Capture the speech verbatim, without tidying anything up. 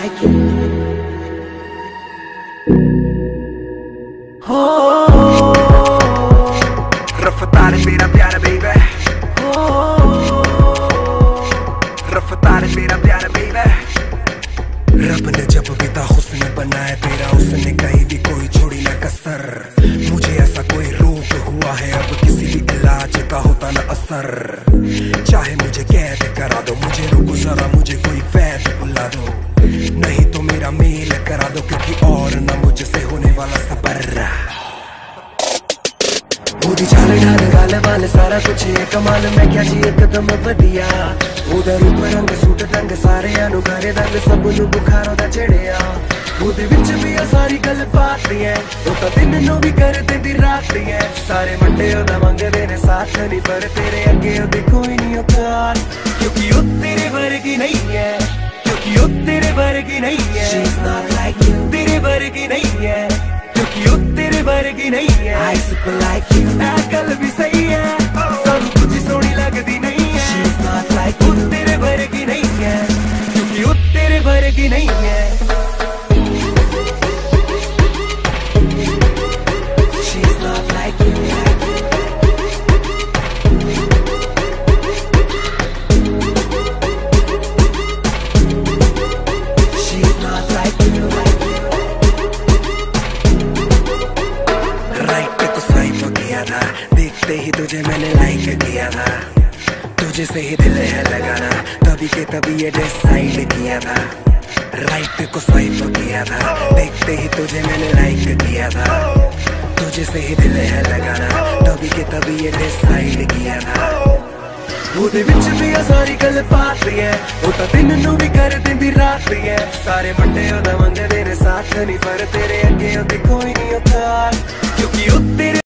like you. हो रफ्तार मेरा प्यारा बेबी, हो रफ्तार मेरा प्यारा बेबी। रब ने जब बेटा हुस्न बनाया तेरा, उसने कहीं भी कोई छोड़ी ना कसर। मुझे ऐसा कोई रोग हुआ है अब किसी भी इलाज का होता ना असर। चाहे मुझे कैद करा दो, मुझे रुको जरा, मुझे कोई वैद बुला दो, नहीं तो मेरा मेल करा दो, क्योंकि और ना मुझसे होने वाला सबर। ओदी चाल ढाल गाल वाल सारा कुछ है कमाल, मैं क्या जी एकदम वधिया। ओदा रूप रंग सूट रंग सारे अनु घरे दंग सब नु बुखारों दा चढ़िया। ओदे विच भी आ सारी गल बात है, ओ तां दिन नु भी कर देंदी रात है। सारे मुंडे ओदा मंगदे ने साथ नहीं, पर तेरे अगे ओदी कोई नहीं औकात, क्योंकि ओ तेरे वर्गी नहीं है, क्योंकि ओ तेरे वर्गी नहीं है। She's not like you, तेरे वर्गी नहीं है, क्योंकि ओ तेरे वर्गी नहीं है। I super like you, ऐ गल भी सही है, सब कुछ सोहनी लगदी नहीं है। She's not like you, तेरे वर्गी नहीं है, क्योंकि ओ तेरे वर्गी नहीं है। She's not like you, like you. She's not like you, like you. Right पे तो स्वाइप किया था, देखते ही तुझे मैंने लाइक किया था। तुझे से ही दिल है लगाना, तभी के तभी ये डिसाइड किया था। राइट पे को स्वाइप किया था, देखते ही तुझे मैंने लाइक किया था। तुझे से ही दिल है लगाना, तभी के तभी ये डिसाइड किया था। ओदे विच भी आ सारी गल बात है, ओ तां दिन नू भी कर देंदी रात है। सारे मुंडे ओदा मंगदे ने साथ नहीं, पर तेरे अगे ओदी कोई नहीं औकात, क्योंकि ओ तेरे